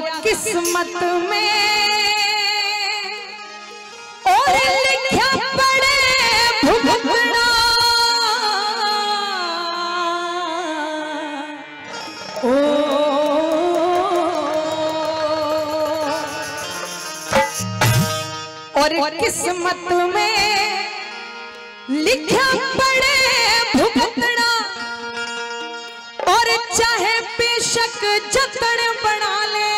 किस्मत में और लिखा पड़े भुगतना और किस्मत में लिखा पड़े भुगतना और चाहे बेशक जतन बना ले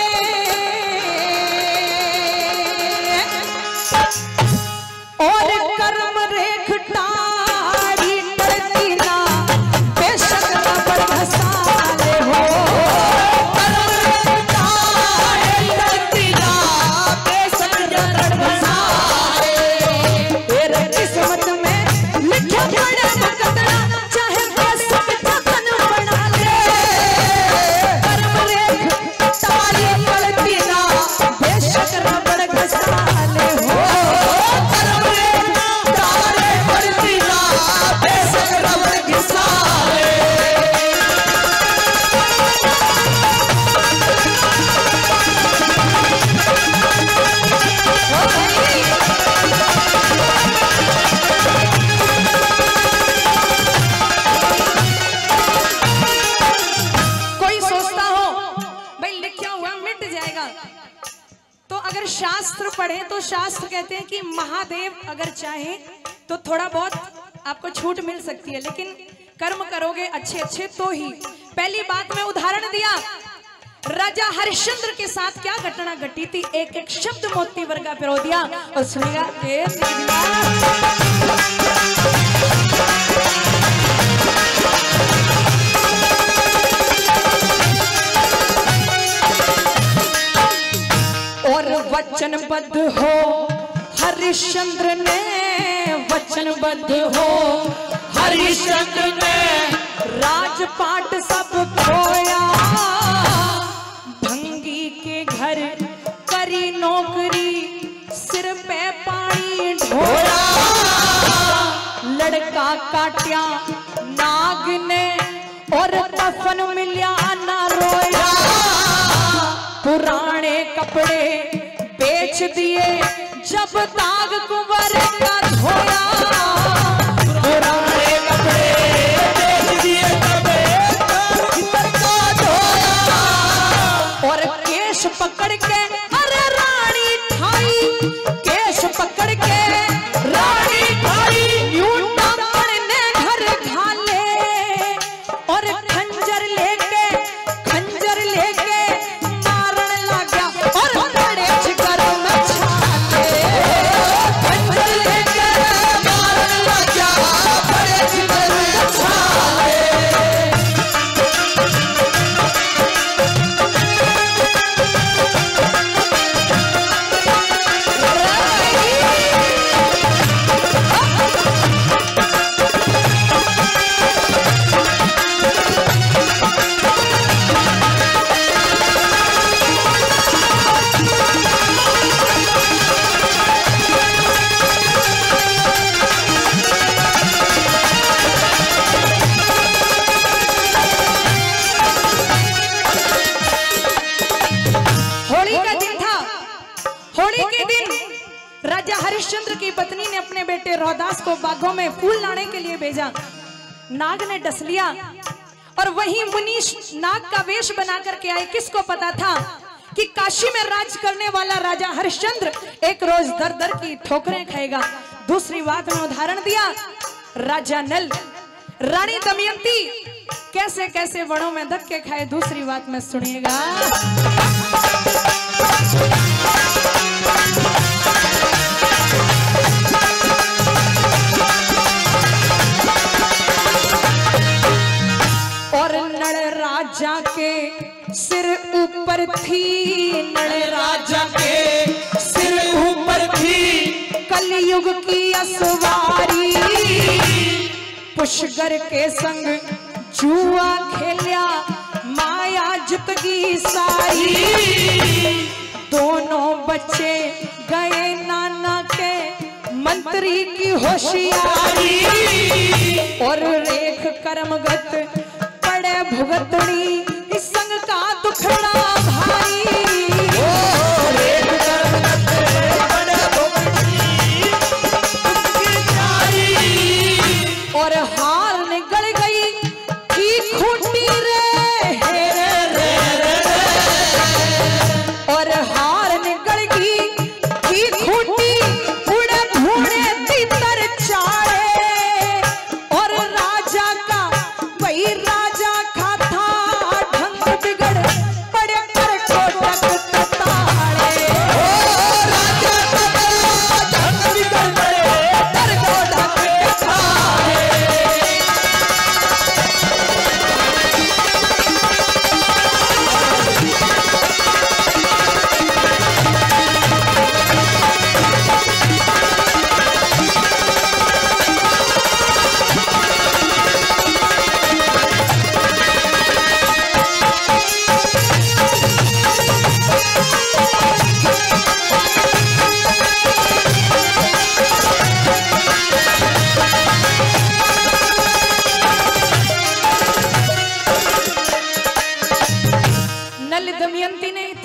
और कर्म रेख टारी टरती ना बेशक ना पर घसाले हो कर्म रेख टारी टरती ना बेशक ना पर घसाले तेरे किस्मत में लिखा पड़े भुगतना चाहे बेशक जतन बना ले कर्म रेख टारी टरती ना बेशक ना पर घसाले हो शास्त्र पढ़े तो शास्त्र कहते हैं कि महादेव अगर चाहे तो थोड़ा बहुत आपको छूट मिल सकती है, लेकिन कर्म करोगे अच्छे अच्छे तो ही। पहली बात में उदाहरण दिया, राजा हरिश्चंद्र के साथ क्या घटना घटी थी, एक एक शब्द मोती वर्गा पिरो दिया और सुनिएगा। वचनबद्ध हो हरिश्चंद्र ने, वचनबद्ध हो हरिश्चंद्र ने राजपाट सब खोया, भंगी के घर करी नौकरी सिर पे पानी ढोया, लड़का काट्या नाग ने और कफन मिल्या ना रोया, पुराने कपड़े बेच दिए जब दाग कुंवर का धोया, पुराने कपड़े बेच दिए जब दाग कुंवर का धोया, और केश पकड़ के अरे रानी ठाई, केश पकड़ के रानी ठाई, यूं पड़ने घर घाले और खंजर लेके मारन लगा और हरिश्चंद्र की पत्नी ने अपने बेटे रोहदास को बागों में फूल लाने के लिए भेजा। नाग ने डस लिया और वही मुनीश नाग का वेश बना करके आए। किसको पता था कि काशी में राज करने वाला राजा हरिश्चंद्र एक रोज दर दर की ठोकरें खाएगा। दूसरी बात में उदाहरण दिया, राजा नल रानी दमयंती कैसे कैसे वनों में धक्के खाए। दूसरी बात में सुनिएगा, और नल राजा के सिर ऊपर थी, नल राजा के सिर ऊपर थी कलयुग की असवारी, पुष्कर के संग जुआ खेलिया माया जितगी सारी, दोनों बच्चे गए नाना के मंत्री की होशियारी, और रेख कर्मगत पड़े भुगतनी इस संग का दुखड़ा भारी।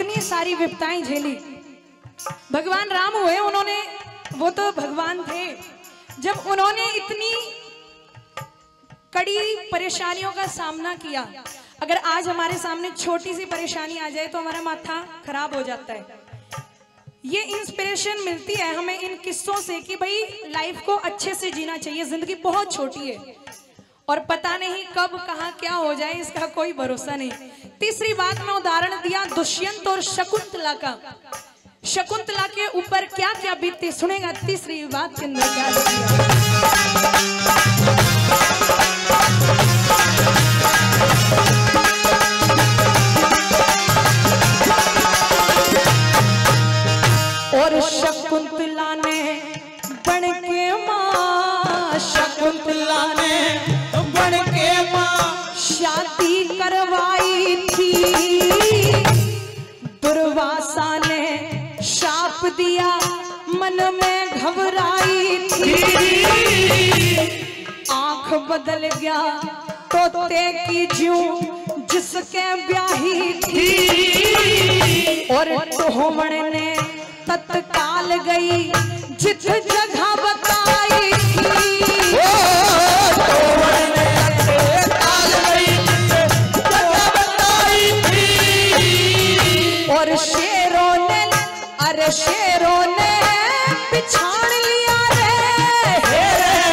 इतनी सारी विपत्ताएं झेली। भगवान राम हुए, उन्होंने, वो तो भगवान थे, जब उन्होंने इतनी कड़ी परेशानियों का सामना किया, अगर आज हमारे सामने छोटी सी परेशानी आ जाए तो हमारा माथा खराब हो जाता है। ये इंस्पिरेशन मिलती है हमें इन किस्सों से कि भाई लाइफ को अच्छे से जीना चाहिए, जिंदगी बहुत छोटी है और पता नहीं कब कहाँ क्या हो जाए, इसका कोई भरोसा नहीं। तीसरी बात में उदाहरण दिया दुष्यंत और शकुंतला का। शकुंतला के ऊपर क्या क्या बीतती सुनेगा तीसरी बात के अंदर क्या और शकुंतला ने बन के माँ, शकुंतला ने बन के माँ शादी करवाई थी। दुर्वासा ने शाप दिया, मन में घबराई थी। आंख बदल गया तोते की ज्यों जिसके ब्याही थी। और तोहमण ने तत्काल गई जिस जगह बताई थी। और शेरों ने, अरे शेरों ने पिछाड़ लिया रे,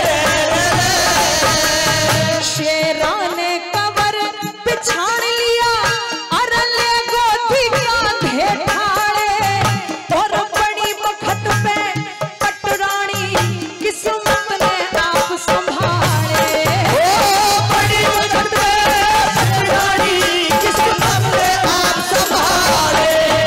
शेरों ने कबर पिछाड़ लिया। अरे ले गोदी कांधे ठाड़े और बड़ी बखत पे पटरानी किस्मत ने आप संभाले। बड़ी बखत पे पटरानी किस्मत ने आप संभाले।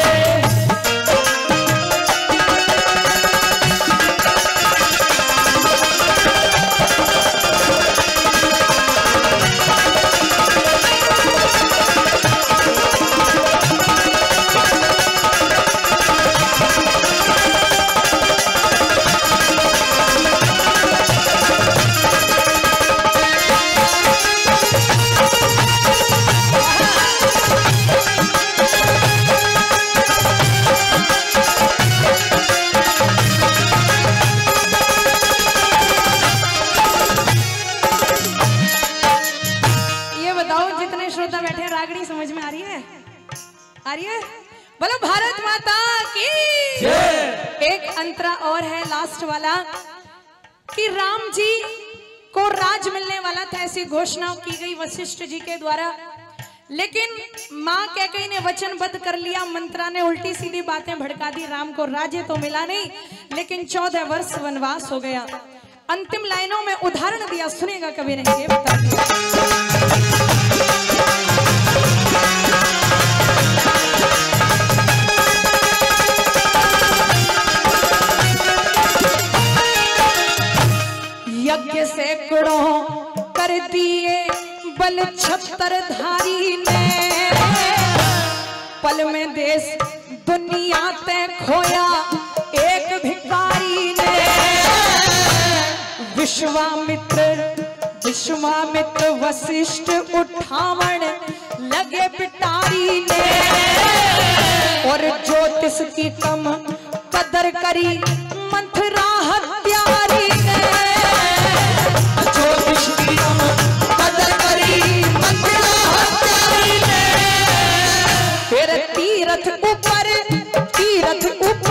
बोलो भारत माता की। एक अंतरा और है लास्ट वाला कि राम जी को राज मिलने वाला था, ऐसी घोषणा की गई वशिष्ठ जी के द्वारा। लेकिन माँ कैकेयी ने वचनबद्ध कर लिया, मंत्रा ने उल्टी सीधी बातें भड़का दी। राम को राज्य तो मिला नहीं, लेकिन 14 वर्ष वनवास हो गया। अंतिम लाइनों में उदाहरण दिया, सुनेगा कभी नहीं ये बता। यज्ञ सैकड़ों कर दिए बल छत्रधारी ने, पल में देश दुनिया ते खोया एक भिखारी ने। विश्वामित्र वशिष्ठ उठावण लगे पिटारी ने। और ज्योतिष की कम कदर करी मंथरा हत्यारी ने। ज्योतिष की कम कदर करी मंथरा हत्यारी ने। फिर तीरथ ऊपर